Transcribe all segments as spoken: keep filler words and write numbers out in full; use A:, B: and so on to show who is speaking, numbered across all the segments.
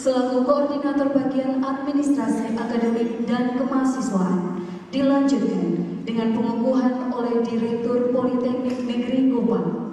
A: selaku Koordinator Bagian Administrasi Akademik dan Kemahasiswaan, dilanjutkan dengan pengukuhan oleh Direktur Politeknik Negeri Kupang.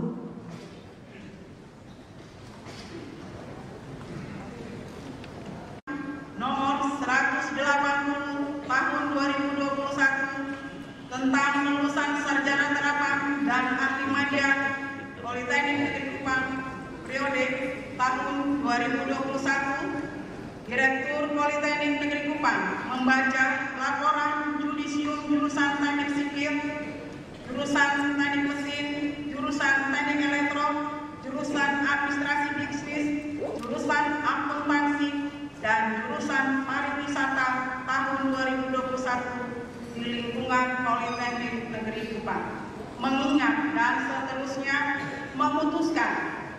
B: Tentang lulusan sarjana terapan dan ahli media Politeknik Negeri Kupang periode tahun dua ribu dua puluh satu, Direktur Politeknik Negeri Kupang membaca laporan judisium jurusan Teknik Sipil, jurusan Teknik Mesin, jurusan Teknik Elektro, jurusan Administrasi Bisnis, jurusan Akuntansi, dan jurusan Pariwisata tahun dua ribu dua puluh satu di lingkungan Politeknik Negeri Kupang, mengingat dan seterusnya memutuskan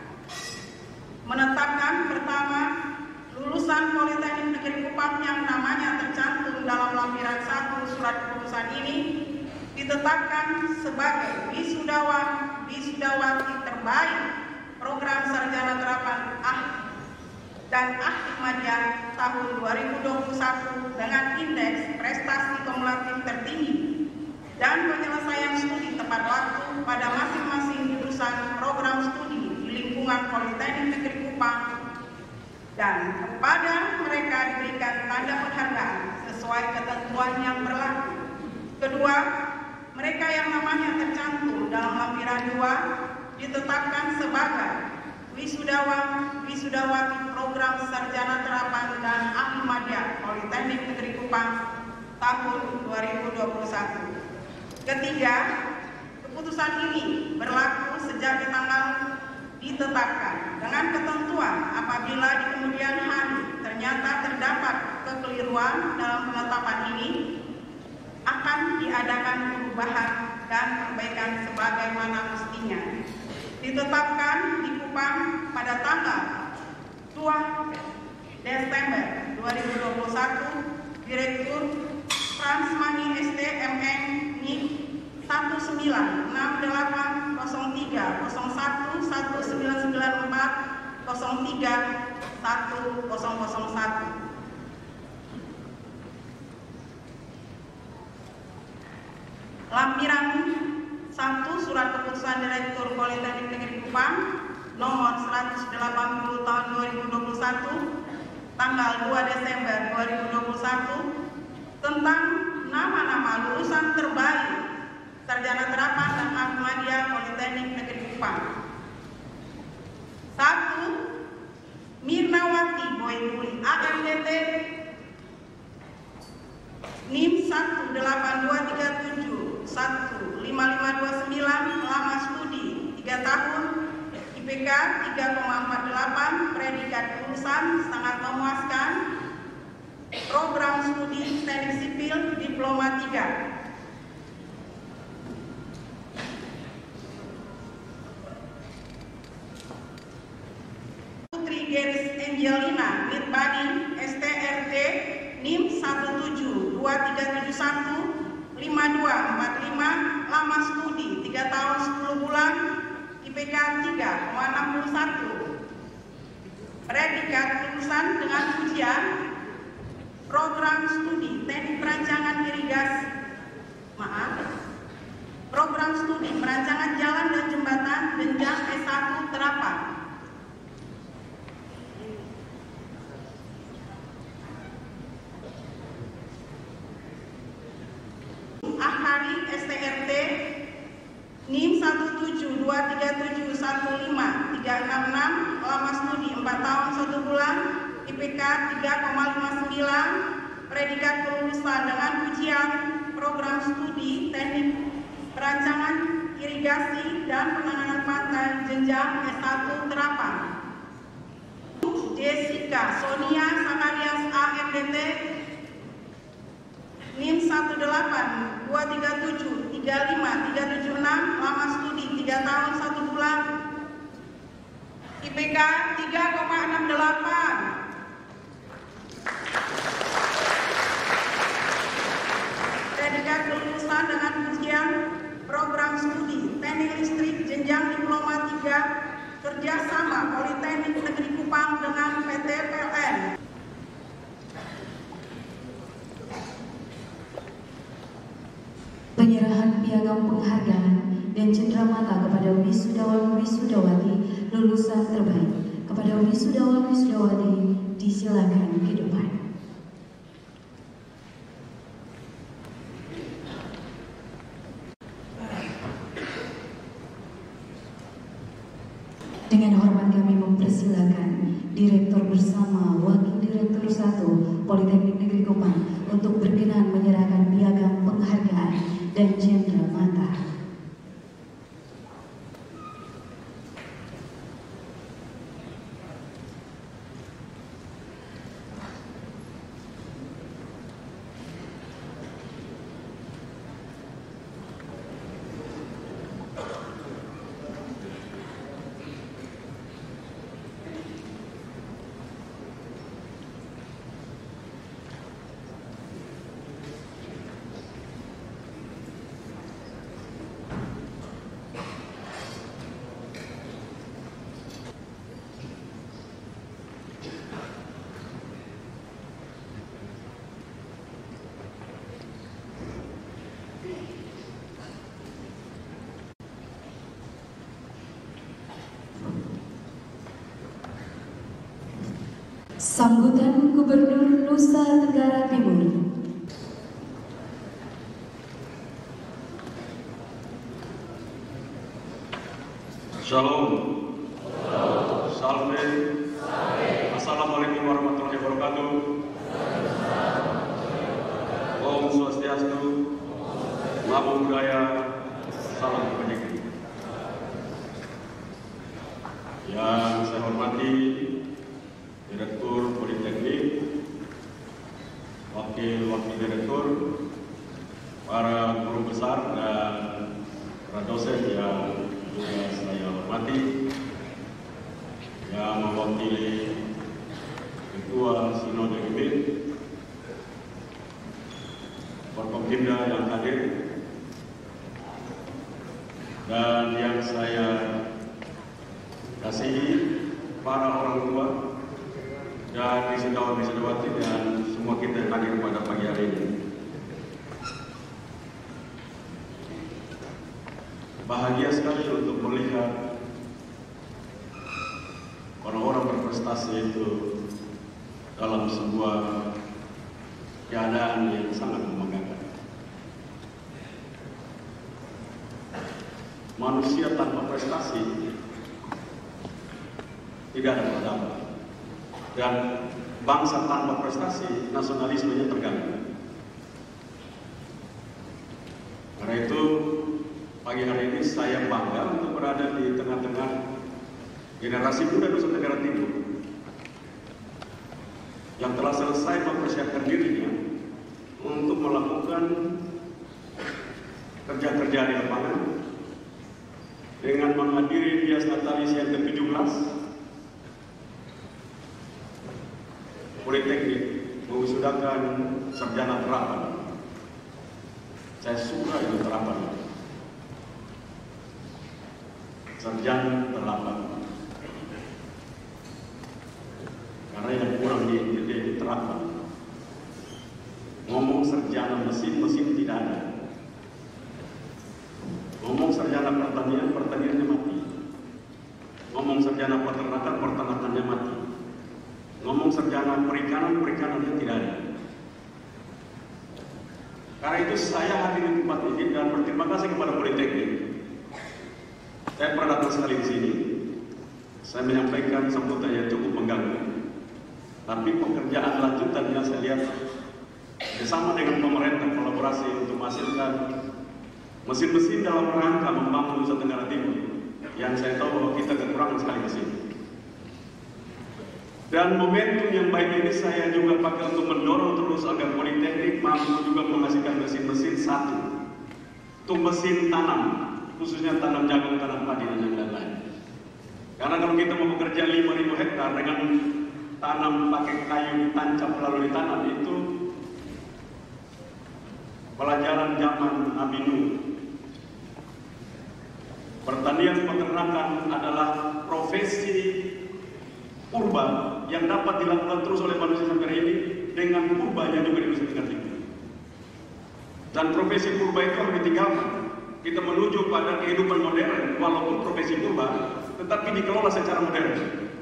B: menetapkan pertama, lulusan Politeknik Negeri Kupang yang namanya tercantum dalam lampiran satu surat keputusan ini ditetapkan sebagai wisudawan wisudawati terbaik program sarjana terapan ah dan ahli media tahun dua ribu dua puluh satu dengan indeks prestasi kumulatif tertinggi dan penyelesaian studi tepat waktu pada masing-masing jurusan program studi di lingkungan Politeknik Negeri Kupang, dan kepada mereka diberikan tanda penghargaan sesuai ketentuan yang berlaku. Kedua, mereka yang namanya tercantum dalam lampiran dua ditetapkan sebagai wisudawan wisudawati program sarjana terapan dan ahli media Politeknik Negeri Kupang tahun dua ribu dua puluh satu. Ketiga, keputusan ini berlaku sejak di tanggal ditetapkan dengan ketentuan apabila di kemudian hari ternyata terdapat kekeliruan dalam penetapan ini akan diadakan perubahan dan perbaikan sebagaimana mestinya. Ditetapkan di Kupang pada tanggal dua Desember dua ribu dua puluh satu, Direktur Transmani S T M N N I P satu sembilan enam delapan nol tiga nol satu satu sembilan sembilan empat nol tiga satu nol nol satu. Lampiran satu Surat Keputusan Direktur Politeknik Negeri Kupang nomor seratus delapan puluh tahun dua ribu dua puluh satu tanggal dua Desember dua ribu dua puluh satu tentang nama-nama lulusan terbaik sarjana terapan dan ahli media Politeknik Negeri Kupang. Satu, Mirnawati Boy Dwi A M D T N I M satu delapan dua tiga tujuh satu lima lima dua sembilan, lama studi tiga tahun, I P K tiga koma empat delapan, predikat lulusan sangat memuaskan, program studi teknik sipil diploma tiga. Putri Geris Angelina Nitbadi S T R T N I M satu tujuh dua tiga tujuh satu lima dua empat lima, lama studi tiga tahun sepuluh bulan, I P K tiga koma enam satu, predikat lulusan dengan ujian program studi teknik perancangan irigasi maaf program studi perancangan jalan dan jembatan jenjang S satu terapan. Ahari S T R T N I M satu tujuh dua tiga tujuh satu lima tiga enam enam, lama studi empat tahun satu bulan, I P K tiga koma lima sembilan, predikat kelulusan dengan ujian program studi teknik perancangan irigasi dan penanganan pantai jenjang S satu terapan. Jessica Sonia Sakarias A M D T N I M satu delapan dua tiga tujuh tiga lima tiga tujuh enam, lama studi tiga tahun satu bulan, I P K tiga koma enam delapan. Predikat kelulusan dengan ujian program studi teknik listrik jenjang diploma tiga, kerjasama Politeknik Negeri Kupang dengan P T P L N.
A: penyerahan piagam penghargaan dan cenderamata kepada wisudawan-wisudawati lulusan terbaik. Kepada wisudawan-wisudawati disilakan ke depan. Dengan hormat kami mempersilakan Direktur bersama Wakil Direktur satu Politeknik Negeri Kupang untuk berkenan menyerahkan piagam penghargaan dan cenderamata. Sambutan Gubernur Nusa Tenggara Timur.
C: Shalom. Salve. Assalamualaikum warahmatullahi wabarakatuh. Om Swastiastu. Namo Buddhaya. Salam kebajikan. Yang saya hormati Direktur Politeknik, Wakil-Wakil Direktur, para guru besar dan para dosen yang juga saya hormati, yang mewakili Ketua Sinode G B, Forkopimda yang hadir, dan yang saya kasihi para orang tua dan wisudawan-wisudawati dan semua kita yang hadir pada pagi hari ini. Bahagia sekali untuk melihat orang-orang berprestasi itu dalam sebuah keadaan yang sangat membanggakan. Manusia tanpa prestasi tidak ada peradaban. Dan bangsa tanpa prestasi, nasionalismenya terganggu. Karena itu, pagi hari ini saya bangga untuk berada di tengah-tengah generasi muda Nusa Tenggara Timur yang telah selesai mempersiapkan dirinya untuk melakukan kerja-kerja di lapangan dengan menghadiri Dias Natalis yang ke tujuh belas Politeknik mewisudakan sarjana terapan. Saya suka itu terapan. Sarjana terapan. Karena yang kurang di di terapan. Ngomong sarjana mesin, mesin tidak ada. Ngomong sarjana pertanian, pertaniannya mati. Ngomong sarjana peternakan, peternakannya mati. Ngomong sarjana perikanan, perikanannya tidak ada. Karena itu saya hadir di tempat ini dan berterima kasih kepada Politeknik. Saya pernah datang sekali di sini. Saya menyampaikan sambutan yang cukup mengganggu. Tapi pekerjaan lanjutannya saya lihat bersama dengan pemerintah kolaborasi untuk menghasilkan mesin-mesin dalam rangka membangun Nusa Tenggara Timur. Yang saya tahu bahwa kita kekurangan sekali di sini. Dan momentum yang baik ini saya juga pakai untuk mendorong terus agar Politeknik mampu juga menghasilkan mesin-mesin satu untuk mesin tanam, khususnya tanam jagung, tanam padi dan yang lain-lain. Karena kalau kita mau bekerja lima ribu hektar dengan tanam pakai kayu ditancap lalu ditanam, itu pelajaran zaman Nabi Nuh. Pertanian peternakan adalah profesi purba yang dapat dilakukan terus oleh manusia sampai hari ini dengan purbanya juga di Nusa Tenggara Timur. Dan profesi purba itu harus ditinggalkan. Kita menuju pada kehidupan modern, walaupun profesi purba, tetapi dikelola secara modern.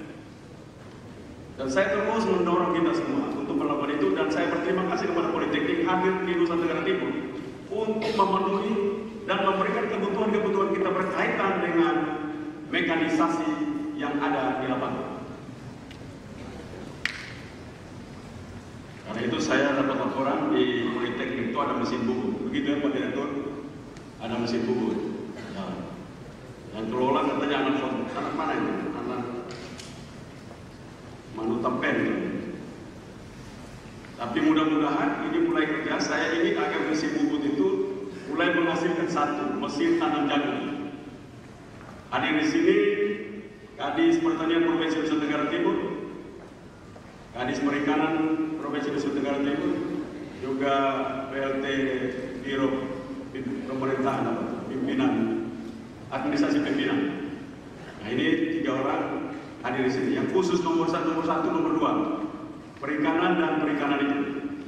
C: Dan saya terus mendorong kita semua untuk melakukan itu, dan saya berterima kasih kepada Politeknik hadir di Nusa Tenggara Timur untuk memenuhi dan memberikan kebutuhan-kebutuhan kita berkaitan dengan mekanisasi yang ada di lapangan. Karena itu saya dapat laporan di Politeknik itu ada mesin bubut, begitu ya Pak Direktur? Ada mesin bubut. Nah, yang kelola katanya anak anak mana itu? Anak Manutampen. Tapi mudah-mudahan ini mulai kerja. Saya ini agar mesin bubut itu mulai menghasilkan satu mesin tanam jagung. Hadir di sini Kadis Pertanian Provinsi Nusa Tenggara Timur, Kadis Perikanan Provinsi Nusa Tenggara Timur, juga P L T Biro Pemerintahan Pimpinan Administrasi Pimpinan. Nah ini tiga orang hadir di sini. Yang khusus nomor satu, nomor satu, nomor dua, perikanan dan perikanan itu.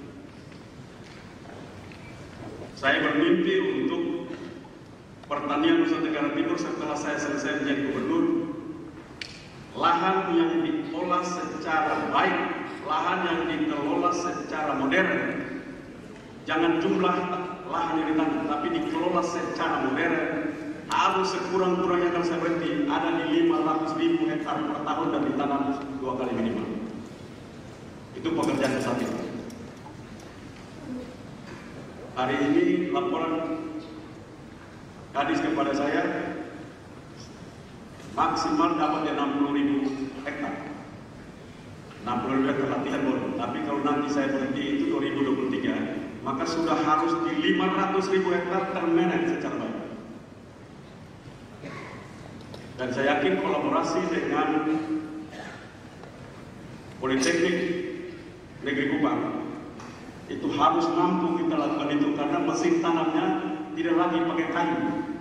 C: Saya bermimpi untuk pertanian Nusa Tenggara Timur setelah saya selesai menjadi gubernur, lahan yang diolah secara baik, lahan yang dikelola secara modern. Jangan jumlah lahan yang ditanam, tapi dikelola secara modern. Harus sekurang-kurangnya kalau saya berhenti ada di lima ratus ribu hektar per tahun dan ditanam dua kali minimal. Itu pekerjaan saat ini. Hari ini laporan Kadis kepada saya maksimal dapat enam puluh ribu hektar. enam puluh ribu hektar latihan boleh. Tapi kalau nanti saya berhenti itu dua ribu dua puluh tiga, maka sudah harus di lima ratus ribu hektar termanage secara baik. Dan saya yakin kolaborasi dengan Politeknik Negeri Kupang itu harus mampu kita lakukan itu, karena mesin tanamnya tidak lagi pakai kayu,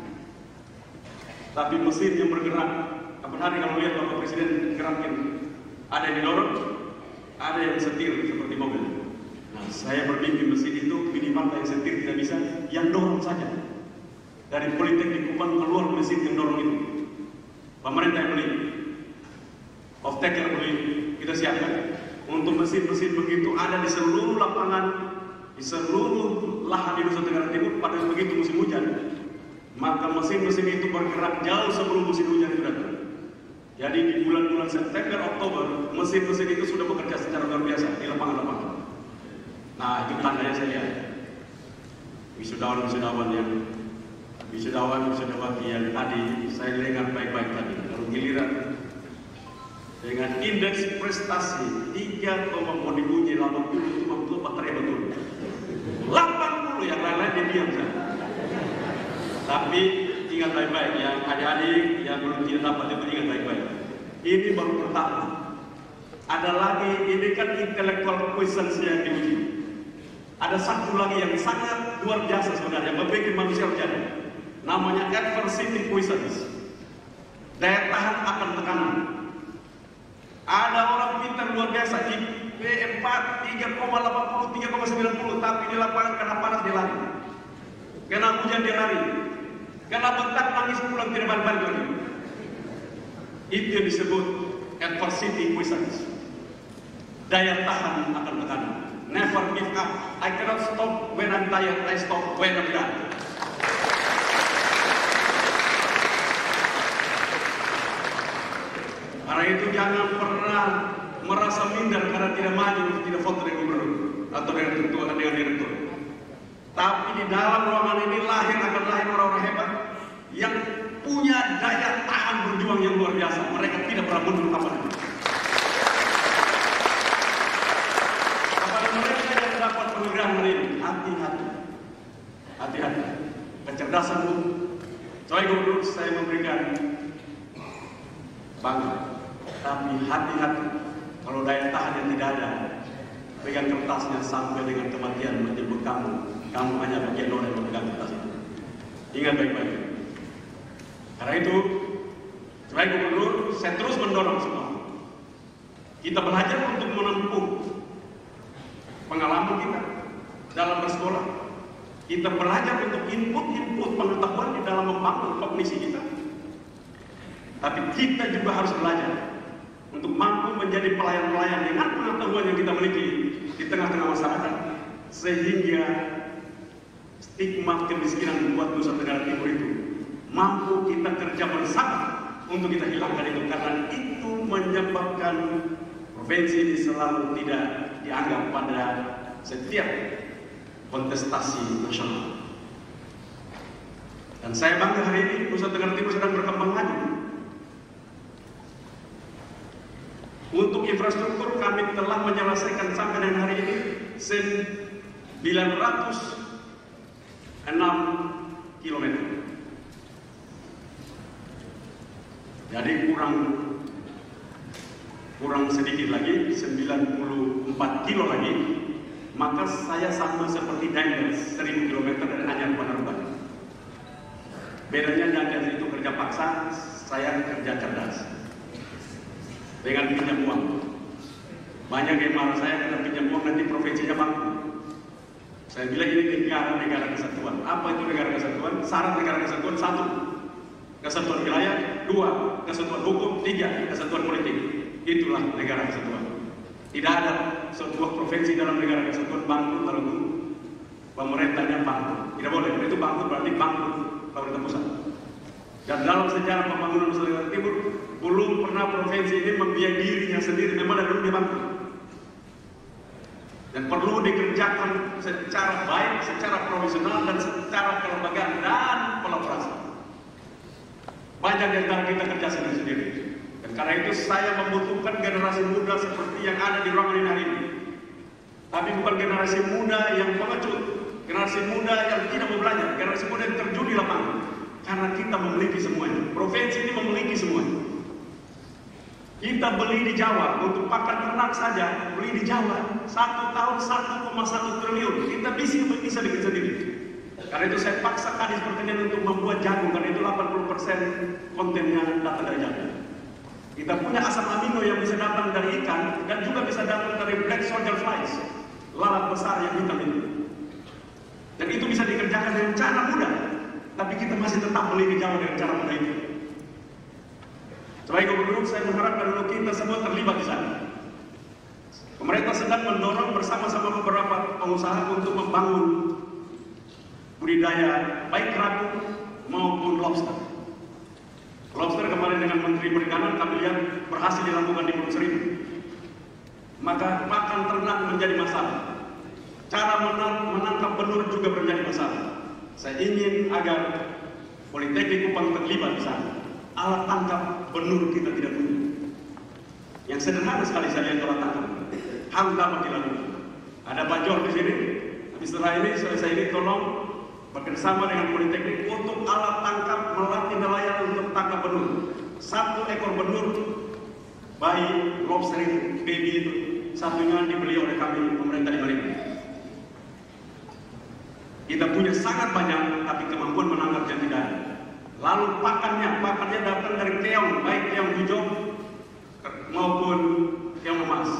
C: tapi mesin yang bergerak. Kapan hari kalau lihat Bapak Presiden gerakin, ada yang didorong, ada yang setir seperti mobil. Nah, saya bermimpi mesin itu minimal yang setir tidak bisa, yang dorong saja. Dari Politeknik Kupang keluar mesin yang dorong itu. Pemerintah yang beli, off-taker beli, kita siapkan untuk mesin-mesin begitu ada di seluruh lapangan, di seluruh lahan di Nusa Tenggara Timur pada begitu musim hujan, maka mesin-mesin itu bergerak jauh sebelum musim hujan itu datang. Jadi di bulan-bulan September, Oktober, mesin-mesin itu sudah bekerja secara luar biasa di lapangan-lapangan. Nah, itu tandanya saya lihat wisudawan-wisudawan yang wisudawan wisudawati yang tadi saya dengar baik-baik tadi. Kalau giliran dengan indeks prestasi tiga koma dipuji delapan puluh itu betul baterai betul. delapan puluh yang lain-lain dia diam saja. Tapi ingat baik-baik yang adik-adik yang belum tidak dapat itu ingat baik-baik. Ini baru pertama. Ada lagi, ini kan intellectual quotient yang diuji. Ada satu lagi yang sangat luar biasa sebenarnya, membuat manusia berjaya. Namanya adversity quotient. Daya tahan akan tekanan. Ada orang pintar luar biasa I P empat, tiga koma delapan puluh, tiga koma sembilan puluh, tapi di lapangan kena panas dia lari, kena hujan dia lari, kena bentak nangis pulang tidak balik-balik lagi. Itu yang disebut adversity quotient. Daya tahan akan tekanan. Never give up. I cannot stop when I'm tired. I stop when I'm done. Karena itu jangan pernah merasa minder karena tidak maju, tidak foto dengan gubernur atau dengan ketua dengan direktur. Tapi di dalam ruangan ini lahir akan lahir orang-orang hebat yang punya daya tahan berjuang yang luar biasa. Mereka tidak pernah mundur kapanpun. Kepada mereka yang dapat penghargaan hari ini, hati-hati, hati-hati. Kecerdasan itu, saya gubernur saya memberikan bangga. Tapi hati-hati, kalau daya tahan yang tidak ada, pegang kertasnya sampai dengan kematian menjemput kamu, kamu hanya bagian orang yang memegang kertas itu. Ingat baik-baik. Karena itu, sebagai gubernur, saya terus mendorong semua. Kita belajar untuk menempuh pengalaman kita dalam bersekolah. Kita belajar untuk input-input pengetahuan di dalam membangun kognisi kita. Tapi kita juga harus belajar untuk mampu menjadi pelayan-pelayan dengan pengetahuan yang kita miliki di tengah-tengah masyarakat, sehingga stigma kemiskinan membuat Nusa Tenggara Timur itu mampu kita kerja bersama untuk kita hilangkan itu, karena itu menyebabkan provinsi ini selalu tidak dianggap pada setiap kontestasi nasional. Dan saya bangga hari ini Nusa Tenggara Timur sedang berkembang maju. Untuk infrastruktur kami telah menyelesaikan sampai dengan hari ini sembilan ratus enam kilometer. Jadi kurang kurang sedikit lagi, sembilan puluh empat kilo lagi, maka saya sama seperti Daniel, seribu kilometer dari Anyar Penerbangan. Bedanya Daniel itu kerja paksa, saya kerja cerdas. Dengan pinjam uang. Banyak yang marah saya karena pinjam uang nanti provinsinya bangkrut. Saya bilang ini negara-negara kesatuan. Apa itu negara kesatuan? Syarat negara kesatuan satu, kesatuan wilayah; dua, kesatuan hukum; tiga, kesatuan politik. Itulah negara kesatuan. Tidak ada sebuah provinsi dalam negara kesatuan bangkrut lalu pemerintahnya bangkrut. Tidak boleh. Itu bangkrut berarti bangkrut pemerintah pusat. Dan dalam sejarah pembangunan Nusa Tenggara Timur belum pernah provinsi ini membiayai dirinya sendiri, memang ada dia bangkrut. Dan perlu dikerjakan secara baik, secara profesional, dan secara kelembagaan dan kolaborasi. Banyak di antara kita kerja sendiri-sendiri. Dan karena itu saya membutuhkan generasi muda seperti yang ada di ruangan ini hari ini. Tapi bukan generasi muda yang pengecut, generasi muda yang tidak mau belajar, generasi muda yang terjun di lapangan. Karena kita memiliki semuanya. Provinsi ini memiliki semuanya. Kita beli di Jawa untuk pakan ternak saja, beli di Jawa satu tahun satu koma satu triliun. Kita bisa bisa bikin sendiri. Karena itu saya paksa Kadis Pertanian untuk membuat jagung, karena itu delapan puluh persen kontennya datang dari jagung. Kita punya asam amino yang bisa datang dari ikan dan juga bisa datang dari black soldier flies, lalat besar yang hitam itu. Dan itu bisa dikerjakan dengan cara mudah. Tapi kita masih tetap beli di Jawa dengan cara mudah itu. Sebagai gubernur, saya mengharapkan kita semua terlibat di sana. Pemerintah sedang mendorong bersama-sama beberapa pengusaha untuk membangun budidaya baik kerapu maupun lobster. Lobster kemarin dengan Menteri Perikanan kami lihat berhasil dilakukan di Pulau Seribu. Maka pakan ternak menjadi masalah. Cara menangkap benur juga menjadi masalah. Saya ingin agar Politeknik Kupang terlibat di sana. Alat tangkap benur kita tidak punya. Yang sederhana sekali saya lihat alat tangkap. Harus dapat dilakukan. Ada Pak Jor di sini. Tapi setelah ini, selesai ini tolong bekerjasama dengan Politeknik untuk alat tangkap melatih nelayan untuk tangkap benur. Satu ekor benur bayi lobster itu, baby itu, satunya dibeli oleh kami pemerintah di Malaysia. Kita punya sangat banyak, tapi kemampuan menangkapnya tidak ada. Lalu pakannya, pakannya datang dari keong, baik keong hijau maupun keong emas.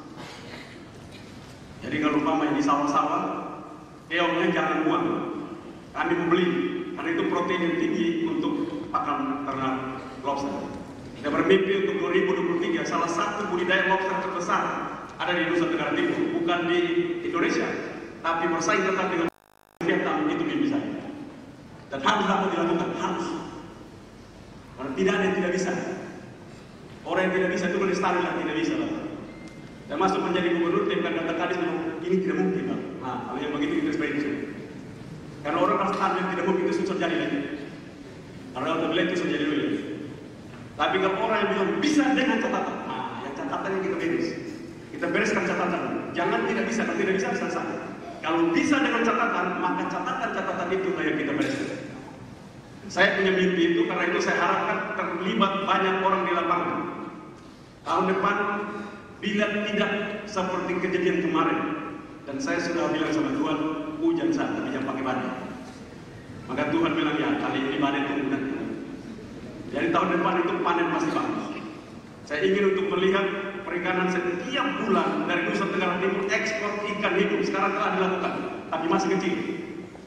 C: Jadi kalau umpama di sawah-sawah, keongnya jangan buang. Kami membeli, karena itu protein yang tinggi untuk pakan ternak lobster. Kita bermimpi untuk dua ribu dua puluh tiga, salah satu budidaya lobster terbesar ada di Nusa Tenggara Timur, bukan di Indonesia, tapi bersaing tetap dengan Vietnam. Itu mimpi saya. Dan harus dapat dilakukan, harus. Karena tidak ada yang tidak bisa. Orang yang tidak bisa itu kan istana yang tidak bisa. Dan masuk menjadi gubernur, tim kata Kadis memang ini tidak mungkin. Pak. Nah, kalau yang begitu kita sebaiknya sini. Karena orang rasa yang tidak mungkin itu susah jadi lagi. Karena orang bilang itu susah jadi dulu. Tapi kalau orang yang bilang bisa dengan catatan, nah, yang catatannya kita beres. Kita bereskan catatan. Jangan tidak bisa, kalau tidak bisa selesai. Kalau bisa dengan catatan, maka catatan-catatan itu yang kita bereskan. Saya punya mimpi itu, karena itu saya harapkan terlibat banyak orang di lapangan. Tahun depan, bila tidak seperti kejadian kemarin, dan saya sudah bilang sama Tuhan, hujan saat tapi jangan pakai badai. Maka Tuhan bilang, ya kali ini badai tunggu nanti. Jadi tahun depan itu panen pasti bagus. Saya ingin untuk melihat perikanan setiap bulan dari Nusa Tenggara Timur ekspor ikan hidup sekarang telah dilakukan, tapi masih kecil.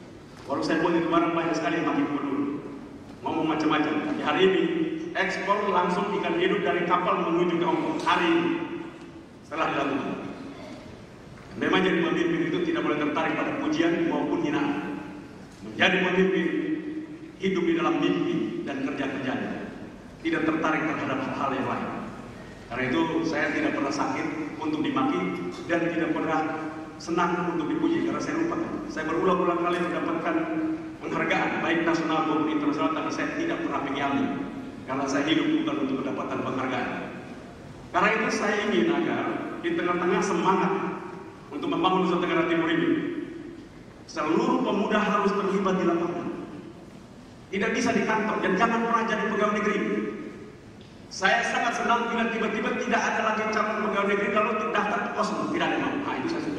C: Walau saya buat itu barang banyak sekali yang mati gubernur, ngomong macam-macam. Tapi hari ini ekspor langsung ikan hidup dari kapal menuju ke Hongkong. Hari ini setelah dilakukan. Memang jadi pemimpin itu tidak boleh tertarik pada pujian maupun hinaan. Menjadi pemimpin hidup di dalam mimpi dan kerja-kerjanya, tidak tertarik terhadap hal-hal yang lain. Karena itu saya tidak pernah sakit untuk dimaki dan tidak pernah senang untuk dipuji karena saya lupakan. Saya berulang-ulang kali mendapatkan penghargaan baik nasional maupun internasional, tapi saya tidak pernah mengalami karena saya hidup bukan untuk mendapatkan penghargaan. Karena itu saya ingin agar di tengah-tengah semangat untuk membangun Nusa Tenggara Timur ini, seluruh pemuda harus terlibat di lapangan. Tidak bisa di kantor dan jangan pernah jadi pegawai negeri. Saya sangat senang bila tiba-tiba tidak ada lagi calon pegawai negeri lalu terdaftar ke kosmos, tidak ada mau. Nah, itu saya suka.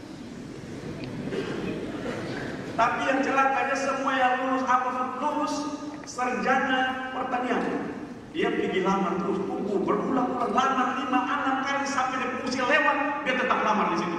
C: Tapi yang celakanya semua yang lulus apa lulus sarjana pertanian, dia pergi lamar terus, buku berulang-ulang lamar lima enam kali sampai dia usia lewat, dia tetap lamar di situ.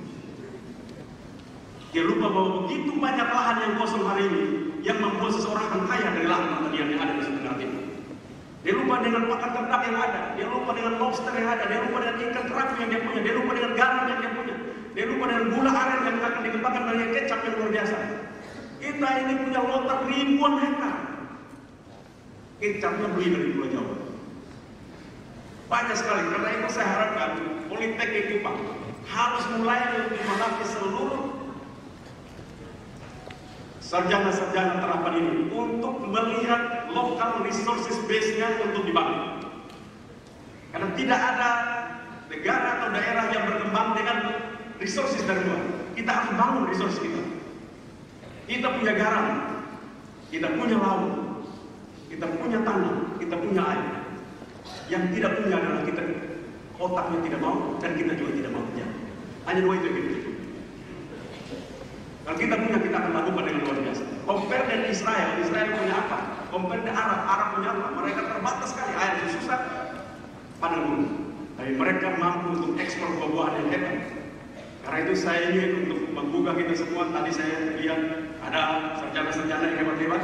C: Dia lupa bahwa begitu banyak lahan yang kosong hari ini yang membuat seseorang akan kaya dari lahan pertanian yang ada di Nusa Tenggara Timur. Dia lupa dengan pakan ternak yang ada, dia lupa dengan lobster yang ada, dia lupa dengan ikan terapi yang dia punya, dia lupa dengan garam yang dia punya, dia lupa dengan gula aren yang akan dikembangkan dari kecap yang luar biasa. Kita ini punya lontar ribuan hektar. Kecapnya beli dari Pulau Jawa. Banyak sekali, karena itu saya harapkan Politeknik Kupang harus mulai untuk melatih seluruh sarjana-sarjana terapan ini untuk melihat local resources base-nya untuk dibangun. Karena tidak ada negara atau daerah yang berkembang dengan resources dari luar. Kita harus bangun resources kita. Kita punya garam, kita punya laut, kita punya tanah, kita punya air. Yang tidak punya adalah kita, otaknya tidak mau dan kita juga tidak mau kerja. Hanya dua itu yang kita. Kalau kita punya, kita akan lakukan dengan luar biasa. Compare dengan Israel, Israel punya apa? Compare dengan Arab, Arab punya apa? Mereka terbatas sekali, air susah, padang gurun. Tapi mereka mampu untuk ekspor buah-buahan yang hebat. Karena itu saya ingin untuk menggugah kita semua. Tadi saya lihat ada sarjana-sarjana yang hebat-hebat.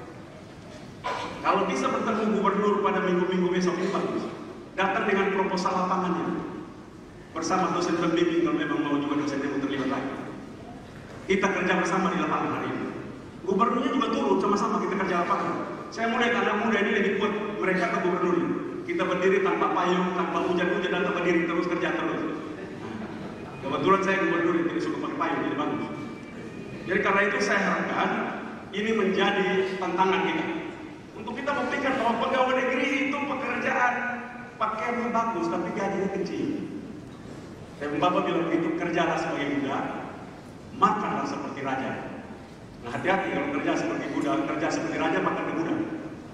C: Kalau bisa bertemu gubernur pada minggu-minggu besok ini bagus. Datang dengan proposal lapangannya bersama dosen pembimbing kalau memang mau juga dosen yang terlibat lagi. Kita kerja bersama di lapangan hari ini. Gubernurnya juga turun sama-sama kita kerja lapangan. Saya mulai anak muda ini lebih kuat mereka ke gubernur. Kita berdiri tanpa payung, tanpa hujan-hujan dan tanpa diri terus kerja terus. Kebetulan saya gubernur yang tidak suka pakai payung, jadi bagus. Jadi karena itu saya harapkan ini menjadi tantangan kita. Untuk kita buktikan bahwa pegawai negeri itu pekerjaan pakaiannya bagus tapi gajinya kecil. Dan Bapak bilang itu kerjalah sebagai budak, makanlah seperti raja. Nah hati-hati kalau kerja seperti budak, kerja seperti raja makan ke budak.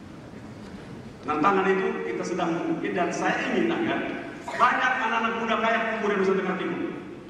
C: Tantangan itu kita sedang mungkin dan saya ingin agar banyak anak-anak muda kaya tumbuh di Nusa Tenggara Timur.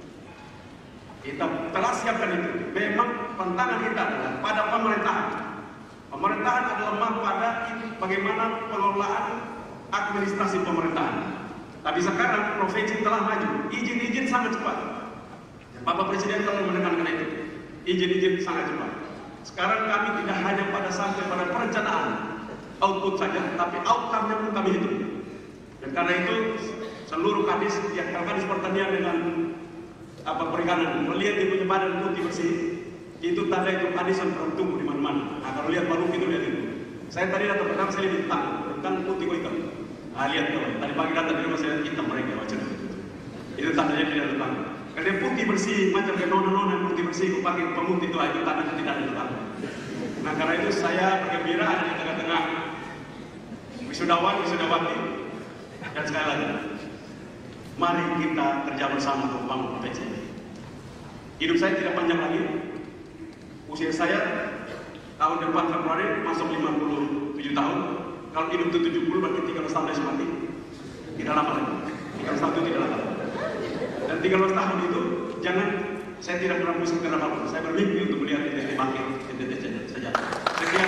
C: Kita telah siapkan itu. Memang tantangan kita adalah pada pemerintahan. Pemerintahan adalah lemah pada bagaimana pengelolaan administrasi pemerintahan. Tapi sekarang provinsi telah maju, izin-izin sangat cepat. Bapak Presiden telah menekankan itu. Izin-izin sangat cepat. Sekarang kami tidak hanya pada sampai pada perencanaan output saja, tapi outcome-nya pun kami hitung. Dan karena itu seluruh kadis, yang kadis pertanian dengan apa perikanan melihat dia punya badan putih bersih, itu tanda itu kadis yang bertumbuh di mana-mana. Nah, kalau lihat baru itu lihat itu. Saya tadi datang pertama saya lihat tentang tentang putih kok hitam. Nah, lihat kawan. Tadi pagi datang di rumah saya hitam mereka macam itu. Itu tandanya tidak tetangga. Kalau dia putih bersih macam kayak nona-nona putih bersih, kok pakai pemutih itu, itu tandanya tidak ada tetangga. Nah, karena itu saya bergembira ada di tengah-tengah wisudawan, wisudawati, dan sekali lagi, mari kita kerja bersama untuk membangun P C. Hidup saya tidak panjang lagi. Usia saya tahun depan Februari masuk lima puluh tujuh tahun. Kalau hidup itu tujuh puluh berarti tiga belas tahun saya mati. Tidak lama lagi. tiga belas tahun itu tidak lama. Dan tiga belas tahun itu jangan, saya tidak pernah pusing karena apa. Saya bermimpi untuk melihat N T T bangkit, N T T saja. Sekian.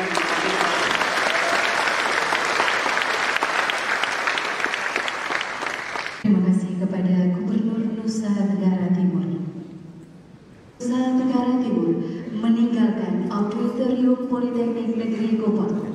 A: Terima kasih kepada Gubernur Nusa Tenggara Timur. Nusa Tenggara Timur meninggalkan output Politeknik Negeri Kupang.